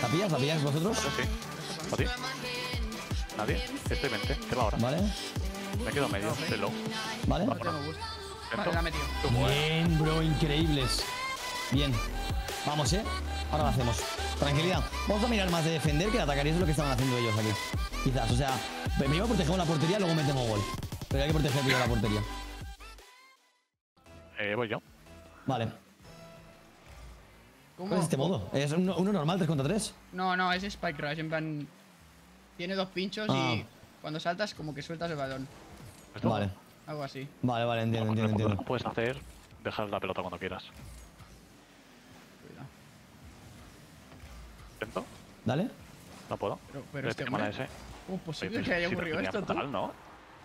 ¿La pilláis vosotros? Sí. ¿A ti? Nadie. Estoy 20. ¿Qué va ahora? Vale. Me quedo medio. Estoy low. Vale. No tengo boost. Vale, ¿Lento? la ha metido. Bien, bro, increíbles. Bien. Vamos, ahora lo hacemos. Tranquilidad. Vamos a mirar más de defender que de atacar. Y eso es lo que estaban haciendo ellos aquí. Quizás, o sea, primero protegemos la portería, luego metemos gol. Pero hay que proteger primero la portería. Voy yo. Vale. ¿Cómo? ¿Cuál es este modo? ¿Es uno normal, 3 contra 3? No, es Spike Rush. En plan. Tiene 2 pinchos y cuando saltas, como que sueltas el balón. ¿Esto? Vale. Algo así. Vale, entiendo. Lo puedes hacer. Dejar la pelota cuando quieras. Cuidado. ¿Lento? Dale. No puedo. Pero este mana hombre. ese. ¿Cómo es posible Oye, que haya si ocurrido tenía esto, tú? fatal, ¿no?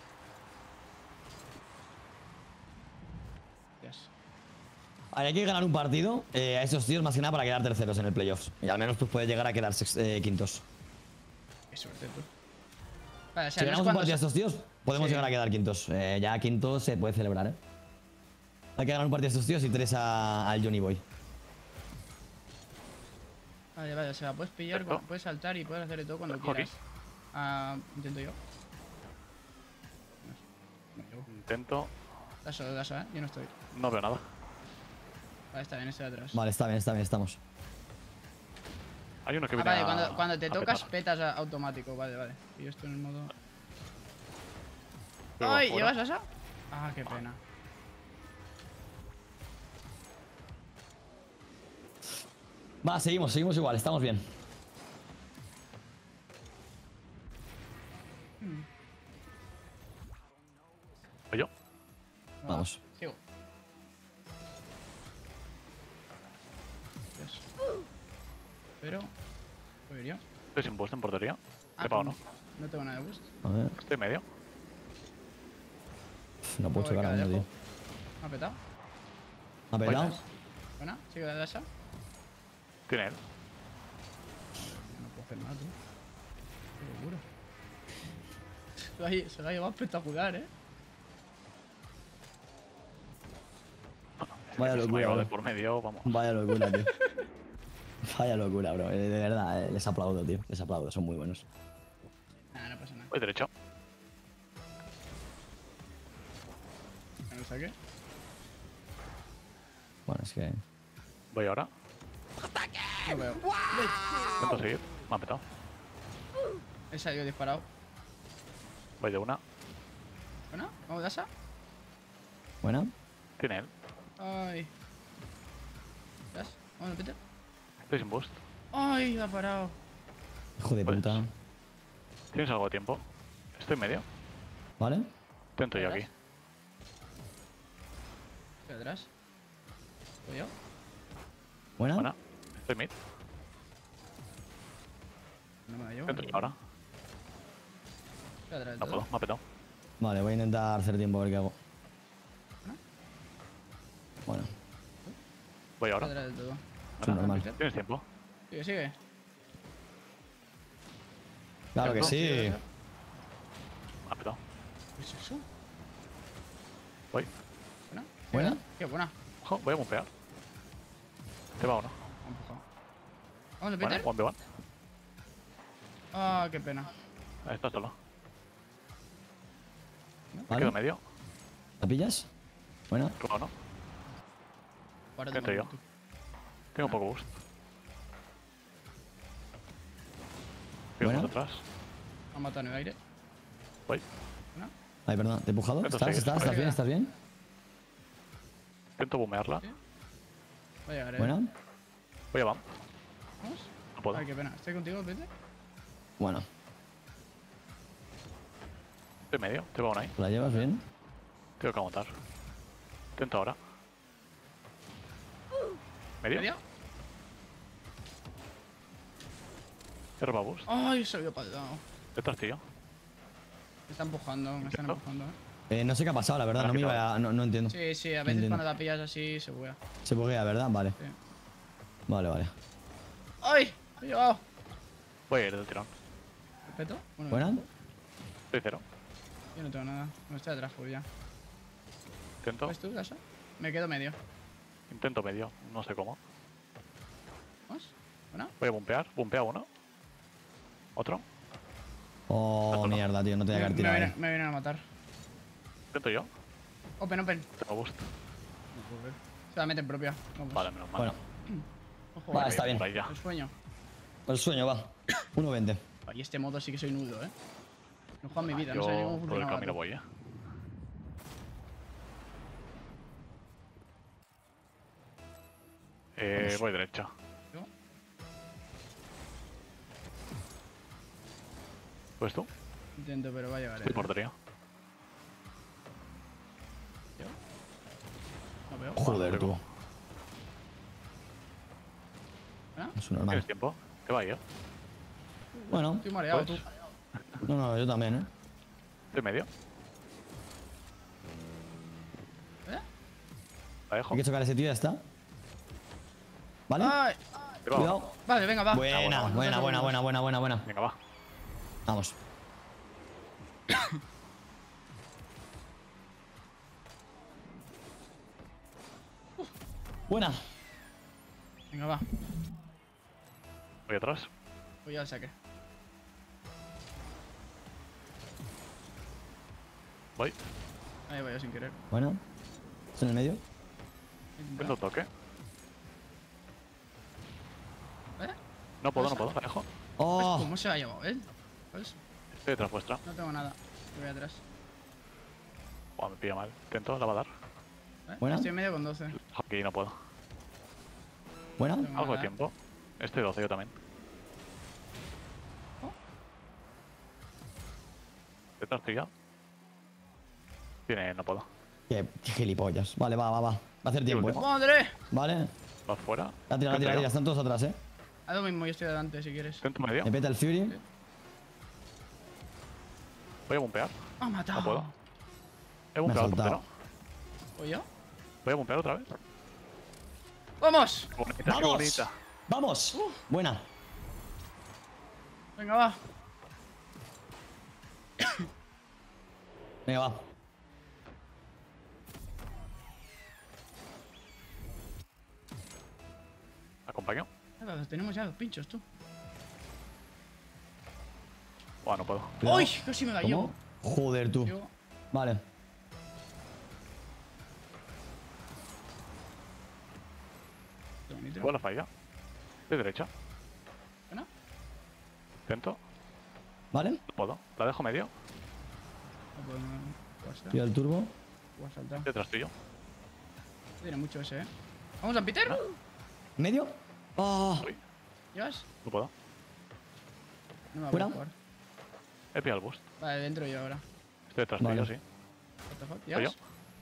Hostias. Vale, hay que ganar un partido a esos tíos más que nada para quedar terceros en el playoffs. Y al menos pues puede llegar a quedar quintos. Qué suerte, tú. Vale, o Si sea, no es ganamos un cuando partido a estos tíos, podemos Sí. llegar a quedar quintos. Ya quintos se puede celebrar, Hay que ganar un partido a estos tíos y 3 al Johnny Boy. Vale, o sea, puedes pillar, Perfecto. puedes saltar y puedes hacer de todo cuando Cojo aquí. quieras. Intento yo. No llego. Intento. Daso, yo no estoy. No veo nada. Vale, está bien, este de atrás. Vale, está bien, estamos. Hay uno que Ah, viene vale, a- cuando te a tocas, petar. petas automático. Vale. Y yo estoy en el modo. Luego ¡Ay! afuera. ¿Llevas asa? Ah, qué pena. Va, seguimos igual, estamos bien. Voy yo. Vamos. Sigo. Dios. Pero. Voy yo. Estoy sin boost en portería. Ah, ¿Te pago no? No tengo nada de boost. A ver. Estoy medio. No puedo Voy chocar a cada uno, tío. lejos. Me ha petado. ¿Ha pelado? Buena, sigo de asa. Tiene él. No puedo hacer nada, tú. Qué locura. Se lo ha llevado espectacular, Vaya Se me ha locura, llevado de bro. por medio, vamos. Vaya locura, tío. Vaya locura, bro. De verdad, les aplaudo, tío. Les aplaudo, son muy buenos. Nada, no pasa nada. Voy derecho. ¿Me lo saqué? Bueno, es que... Voy ahora. No veo. Intento seguir. Me ha petado. He salido disparado. Voy de una. Buena, vamos de asa. Buena. Tiene él. Ay. ¿Ves? Vamos, Peter. Estoy sin boost. Ay, me ha parado. Hijo de Pues- puta. ¿Tienes algo de tiempo? Estoy medio. ¿Vale? Intento yo aquí. Estoy atrás. ¿Voy yo? Buena. Buena. Estoy mid. No me la llevo. Intento yo ahora. Estoy atrás del No todo. puedo. Me ha petado. Vale, voy a intentar hacer tiempo a ver qué hago. Bueno, Voy Estoy ahora. atrás del todo. es normal. Peter. ¿Tienes tiempo? Sigue. Claro que sí. Me ha petado. ¿Qué es eso? Voy. Buena. ¿Buena? Qué buena. Ojo, voy a bumpear. ¿Te va o no? Me ha empujado. Vamos, Vale, Peter. 1v1. Ah, qué pena. Ahí está solo. Me Vale. quedo medio. ¿La pillas? Buena. ¿Tú o no? Ahora Intento yo. Tengo poco boost. Sigo Buena. más atrás. Me ha matado en el aire. Voy. Buena. Ay, perdón, ¿te he empujado? Intento ¿Estás? seguir. ¿Estás? ¿Estás bien? ¿Estás bien? Intento bumearla. Sí. Voy a llegar, Buena. Voy a bam. Vamos. No puedo. Ay, qué pena. ¿Estoy contigo, Peter? Bueno, Estoy medio. Te va una ahí. ¿la llevas bien? Tengo que aguantar. Intento ahora. ¿Medio? ¿Medio? He robado boost. Ay, se ha ido para el lado. Detrás tío. Me está empujando, me están ¿Intento? empujando, No sé qué ha pasado, la verdad. No me iba a... No entiendo. Sí, a No veces entiendo. cuando la pillas así se buguea. Se buguea, ¿verdad? Vale. Sí. Vale. ¡Ay! ¡Me he llevado! Voy a ir del tirón. ¿Respeto? Bueno, ¿Buena? Estoy cero. yo no tengo nada. No estoy atrás, pues ya. Intento. ¿Ves tú, Dasha? Me quedo medio. Intento medio. No sé cómo. ¿Vamos? ¿Buena? Voy a bumpear. Bumpea uno. Otro. Oh, mierda, tío, no te voy a quedar tirado ahí. Me vienen a matar. Intento yo. Open. Tengo boost. Se la meten propia. Vamos. Vale, menos mal. Bueno, Ojo, va, está bien. Por ahí ya. el sueño. El sueño va. 1.20. Y este modo sí que soy nudo, No juego mi vida, no Yo sé ni cómo por el funcionaba. camino voy, voy derecha. Yo, ¿Pues tú? intento, pero va a llegar. Estoy portería. No veo. Joder, tú. ¿Buena? Es normal. ¿Tienes tiempo? ¿Qué va yo? Bueno, Estoy mareado, Pues, tú. no, yo también, Estoy medio. La dejo. Hay que chocar a ese tío y ya está. ¿Vale? ¡Ay! Te va. Cuidado. Vale, venga, va. Buena, buena. Venga, va. Vamos. Buena. Venga, va. Voy atrás. Voy al saque. Voy. Ahí voy yo sin querer. Bueno. ¿Está en el medio? Vendo toque. ¿Eh? No puedo, la dejo. ¡Oh! ¿Cómo se ha llevado él? ¿Ves? Estoy detrás vuestra. No tengo nada. Yo voy atrás. Buah, me pilla mal. Intento, la va a dar. Buena. Estoy en medio con 12. Aquí no puedo. ¿Buena? Tengo Algo de nada. tiempo. Estoy 12 yo también. Oh. Detrás tuya. Tiene, no puedo. Qué gilipollas. Vale, va. Va a hacer tiempo, último. ¡Madre! Vale. Va fuera. La tira. Están todos atrás, Haz lo mismo, yo estoy delante si quieres. Intento medio. Me peta el Fury. Voy a bumpear. ¡Ah, matado! No puedo. He Me ha bumpeado al saltado. portero. ¿O yo? Voy a bumpear otra vez. ¡Vamos! Qué bonita, qué ¡Vamos! bonita. ¡Vamos! Buena. Venga, va. Venga, va. ¿Acompaño? Nada, tenemos ya 2 pinchos, tú. Buah, no puedo. Cuidado. ¡Uy! Casi me la llevo. ¿Cómo? Joder, tú. Yo- Vale. Tengo nitro. Igual la falla. De derecha. ¿Buena? Intento. ¿Vale? No puedo. La dejo medio. No puedo, no puedo estar. Tira el turbo. Puedo saltar. Detrás tuyo. Tiene mucho ese, ¿Vamos a Peter? ¿Medio? ¡Oh! Uy, ¿Llevas? no puedo. No me va a ¿Fuera? poder jugar. He pillado el boost. Vale, dentro yo ahora. Estoy detrás Vale. tuyo, sí. What the fuck, Soy yo. ¿llevas?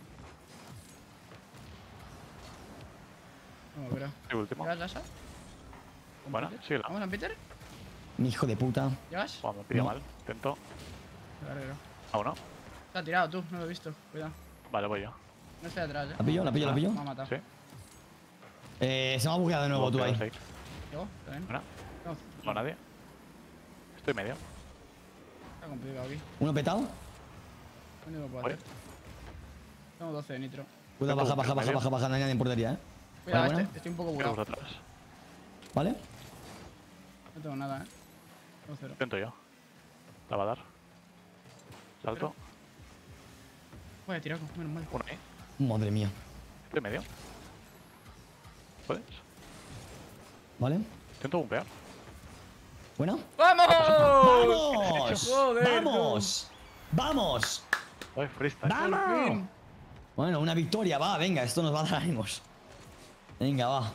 No, creo. El último. ¿Llevas Lasa? ¿Con Bueno, Peter? síguela. ¿Vamos a Peter? Mi hijo de puta. ¿Llevas? Buah, me pilla No. mal. Intento. Claro. ¿A uno? Se ha tirado tú, no lo he visto. Cuidado. Vale, voy yo. No estoy atrás, ¿La pillo? ¿La pillo? ¿La pillo? Me ha matado. Sí. Se me ha bugueado de nuevo tú ahí. Seis. ¿Llego? ¿Está bien? Buena. No, No, nadie. Estoy medio. está complicado aquí. Uno petado. Lo único que puedo Voy. hacer. Tengo 12 de nitro. Cuidado, Tengo baja. un medio. No hay nadie en portería, Cuidado, Vale, buena. estoy un poco Quiero bugueado. atrás. ¿Vale? No tengo nada, Tengo 0. Intento yo. La va a dar. Salto. Voy a tirar, menos mal. Uno ahí. Madre mía. Estoy medio. ¿Puedes? ¿Vale? Intento bumpear. ¿Buena? ¡Vamos! ¡Vamos! Joder, ¡Vamos! ¡Vamos! Ay, freestyle. ¡Vamos! Bueno, una victoria, va, venga, esto nos va a dar ánimos. Venga, va.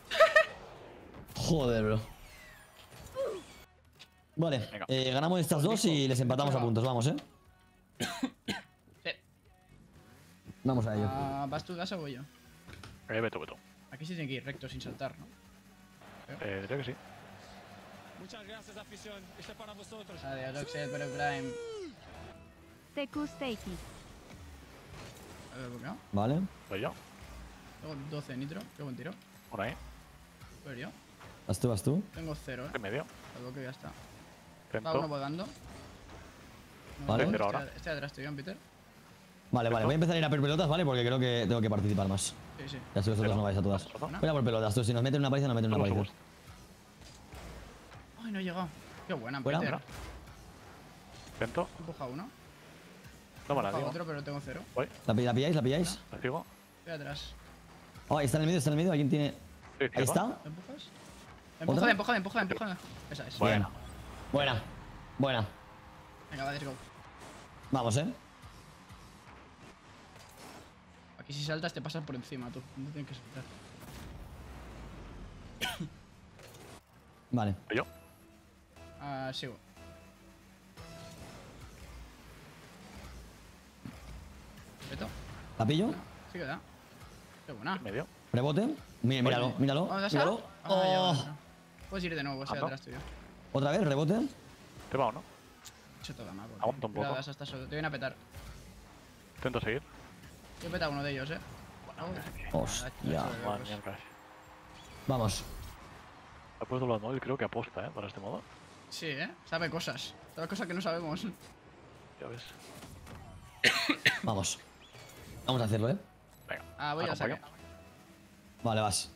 Joder, bro. Vale, Venga. ganamos estas dos y les empatamos a puntos, vamos, Sí. Vamos a ello. ¿Vas tú, Gas o voy yo? Vete. Aquí sí tiene que ir recto sin saltar, ¿no? Diría que sí. Muchas gracias, afición. Este es para vosotros. Adiós, Roxette, pero Prime. Tecu Steaky. A ver, ¿por qué no? Vale. Voy yo. Tengo 12 de nitro, qué buen tiro. Uno ahí. A ver yo. Vas tú. Tengo 0, Estoy medio. Algo que ya está. Va uno Intento. volando. No, Vale. Estoy cero ahora. Estoy atrás, estoy bien, Peter. Vale, voy a empezar a ir a por pelotas, ¿vale? Porque creo que tengo que participar más. Sí. Ya sé que vosotros no vais a todas. Ojo. Voy a por pelotas, tú. Si nos meten una paliza, nos meten una Vamos a paliza. boost. Ay, no he llegado. Qué buena, Buena. Peter. Intento. Empuja uno. No me la Empuja digo. otro, pero tengo cero. Voy. ¿La pilláis? ¿La pilláis? La sigo. Estoy atrás. Oh, está en el medio, está en el medio. ¿Alguien tiene...? Sí, Ahí sigo. está. ¿Lo empujas? Empújame. Esa es. Bueno. Buena. Buena. Venga, va, let's go. Vamos, Aquí si saltas te pasas por encima, tú. No tienes que saltar. Vale. Yo. Ah, sigo. ¿Peto? ¿La pillo? Sí que da. Qué buena. En medio. Rebote. Míralo, míralo. ¿Vamos a Míralo. Ah, ya, Oh. bueno. Puedes ir de nuevo, estoy Ah, ¿no? atrás tuyo. Otra vez, rebote. Te va o no. He hecho toda mal. Aguanta un poco. Hasta solo. Te viene a petar. Intento seguir. Yo he petado uno de ellos, Hostia. Madre mía, el crash. Vamos. Ha puesto el móvil, creo que aposta, para este modo. Sí, sabe cosas. Sabe cosas que no sabemos. Ya ves. Vamos. Vamos a hacerlo, Venga. Ah, voy a saque. acompaño. Vale, vas.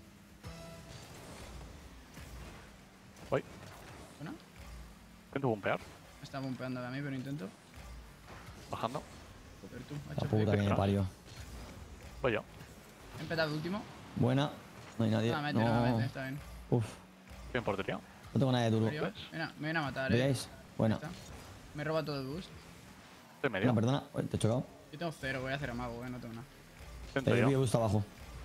Voy. Bueno, Intento bumpear. me está bumpeando a mí, pero intento. Bajando. Joder, tú, ha La hecho puta que me detrás. parió. Voy yo. He empezado el último. Buena. No hay nadie. Ah, mete, No. está bien. Uf. Estoy en portería. No tengo nada de turbo. Pero yo, mira, me viene a matar, ¿Veis? Buena. Está. Me roba todo el boost. Estoy en medio. No, perdona. Uy, te he chocado. Yo tengo cero, voy a hacer a mago, no tengo nada. Intento Te yo. pillo justo abajo.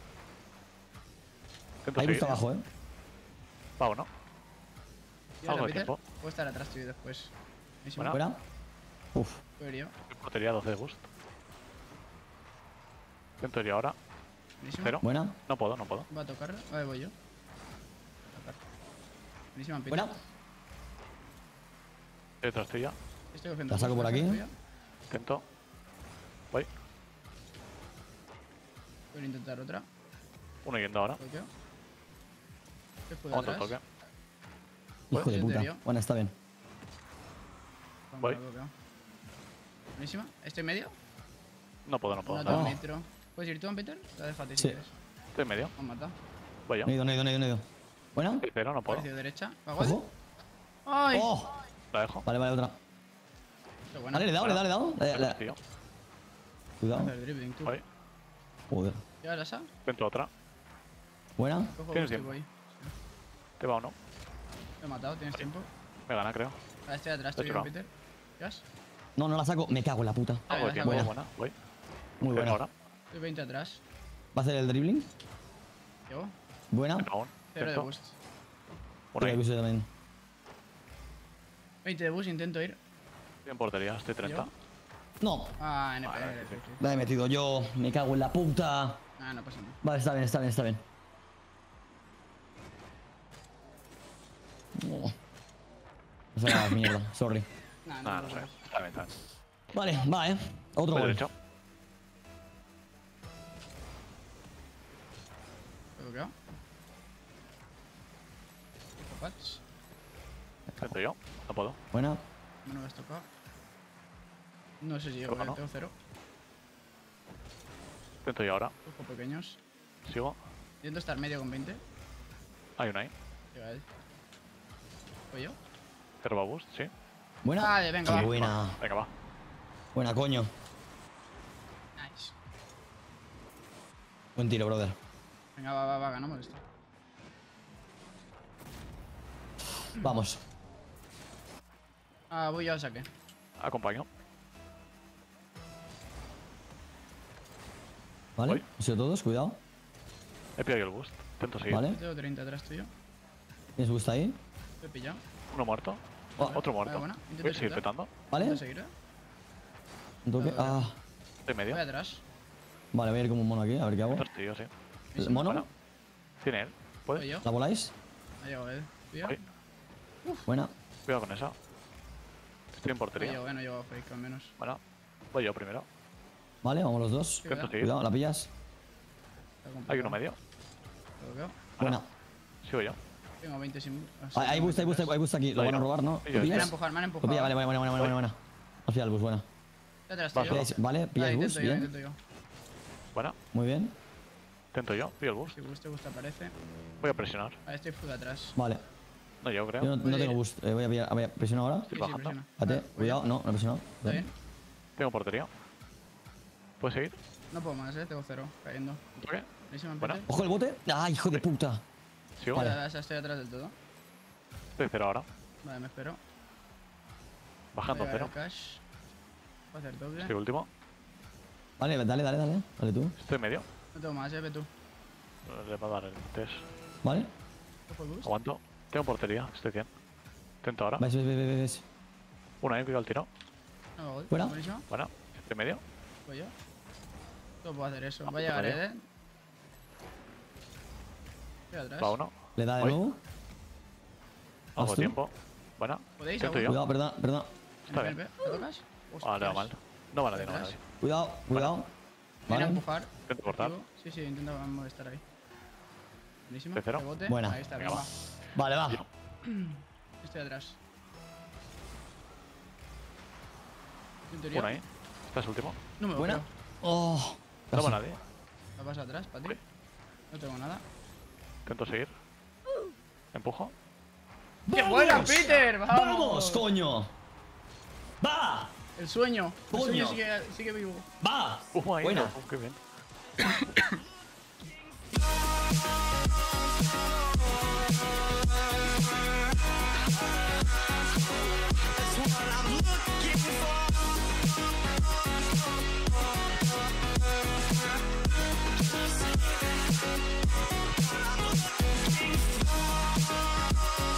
Intento Ahí seguir. justo abajo, Va o no. Tira, Algo de Peter. tiempo. Puedo estar atrás tuyo después. Buena. Fuera. Uf. Puedo ir yo. Estoy en portería 12 de boost. Intento ir ahora. Buenísimo. Cero. Buena. No puedo, no puedo. Va a tocar. Vale, voy yo. A tocar. Buenísima, Peter. Buena. Estoy detrás tuya. Estoy cogiendo La saco boost, por ¿la aquí. tuya? Intento. Voy. Puedo intentar otra. Uno yendo ahora. Bloqueo. ¿Qué fue Aguanto el atrás? toque. Hijo de ¿En puta. serio? Bueno, está bien. Vamos, Voy. lo bloqueo. Buenísima. ¿Estoy en medio? No puedo, no puedo. No nada. te metro. ¿Puedes ir tú, Peter? La dejo a ti si Sí. quieres. Estoy en medio. Me han matado. Voy yo. No he ido, no he ido, no he ido, no he ido. Buena. Cero, no puedo. Parecido derecha. ¿Aguas? Ojo. ¡Ay! Oh. La dejo. Vale, vale, otra. Qué buena. Vale, le he dado, le he dado, le he dado. Tío. Cuidado. Hacer dribbling, tú. Voy. Joder. ¿Llevas la asa? Intento otra. Buena. Cojo Tienes boost y tiempo. voy. ¿Te va o no? Te he matado, ¿tienes tiempo? Me gana, creo. Vale, estoy atrás Te he tuyo, chocado. Peter. ¿Llevas? No, no la saco. Me cago en la puta. Ah, Algo de ya, tiempo. ya. Buena. Voy. Muy buena. Ahora. Estoy 20 atrás. ¿Va a hacer el dribbling? Llevo. Buena. Aún. Cero de Intento. boost. Una ahí. Yo también. 20 de boost, intento ir. Estoy en portería. Estoy 30. ¿Yo? No. Ah, NP. Vale, sí, La he metido yo. Me cago en la puta. Ah, no pasa nada. Vale, está bien, está bien, está bien. Oh. Esa era mierda, sorry. Nah, Nada, no te sé. preocupes. Está bien, está bien. Vale, va, Otro Voy gol. derecho. ¿Te bloqueo? Patch. Intento yo. No puedo. Buena. No me has tocado. No sé si llego, Creo que no. tengo cero. Intento yo ahora. Cojo pequeños. Sigo. Intento estar medio con 20. Hay una ahí. Llega él. ¿Voy yo? Herba boost, sí. Buena. Vale, venga, va. Qué buena. Venga, va. Buena, coño. Nice. Buen tiro, brother. Venga, va, ganamos esto. Vamos. Ah, voy yo al saque. Acompaño. Vale. Voy. Han sido todos, cuidado. He pillado yo el boost. Intento seguir. Vale. Yo tengo 30 atrás tuyo. ¿Tienes gusta ahí? Te he pillado. Uno muerto. Oh. Otro muerto. Vale, buena. Intento Voy a seguir saltar. petando. ¿Vale? ¿Puedo seguir? Un toque. Ah. Estoy medio. Voy atrás. Vale, voy a ir como un mono aquí, a ver qué hago. Detrás tuyo, sí. ¿El mono? Bueno. Tiene él. Voy ¿Puedes? yo. ¿La voláis? Ha llegado él. ¿Cuidado? Voy. Buena. Cuidado con esa. Estoy en No portería. llego, no llego a fake al menos. Bueno. Voy yo primero. Vale, vamos los dos. Sí, Intento ¿verdad? seguir. Cuidado, ¿la pillas? Está complicado. Hay uno medio. Lo veo. Buena. Sigo yo. Tengo 20 sin. Hay boost, hay boost aquí. Lo Ahí van a no. robar, ¿no? Ahí ¿Lo ya Me han pillas? empujado, me han Lo empujado. pilla, vale, buena. Al final el boost, buena. Estoy atrás Va tuyo. solo. Pilláis- Vale, pilláis Vale, boost, intento yo, bien. intento yo. Buena. Muy bien. Intento yo. Pillo el boost. Si gusta, aparece. Voy a presionar. Vale, estoy full atrás. Vale. No, yo creo. Yo no tengo boost. Voy a presionar ahora. Estoy Sí, bajando. presiona. Espérate, Vale, voy cuidado. yo. No, no he presionado. Está bien. Tengo portería. ¿Puedes seguir? No puedo más, tengo 0, cayendo. ¿Un toque? Buenísimo, Buena. empate. Ojo el bote. ¡Ah, hijo de puta! Sigo. Vale. Ya estoy atrás del todo. Estoy 0 ahora. Vale, me espero. Bajando Voy a 0. cash. Voy a hacer doble. Estoy último. Vale, dale. Dale tú. Estoy medio. No tengo más, ve tú. Le va a dar el test. Vale. Cojo el boost. Aguanto. Tengo portería. Estoy 100. Intento ahora. Ves. Una, cuidado el tiro. No, gol. Fuera. Buenísimo. Bueno, estoy medio. Voy yo. No puedo hacer eso. Ah, Va a llegar, vale. Estoy atrás. Va uno. Le da de Voy. nuevo. Hago tú? tiempo. Buena. ¿Podéis? Intento aún? yo. Cuidado, perdón. Está ¿Me bien. tocas? Ah, le va mal. No va nadie, no va Detrás. nadie. Cuidado. Viene a Vale. empujar. Intento cortar. Activo. Sí, intenta molestar ahí. Buenísimo. De cero. Rebote. Buena. Ahí está, Venga, venga. Vale, va. Estoy atrás. En teoría. Una ahí. Estás último. No me lo Buena. creo. Oh. No va casi. nadie. ¿Me pasa atrás, para ti? Uy. No tengo nada. Intento seguir. Empujo. ¡Qué buena, Peter! ¡Vamos! ¡Vamos, coño! ¡Va! El sueño. El Coño. sueño sigue vivo. ¡Va! Ahí. Buena. Qué bien.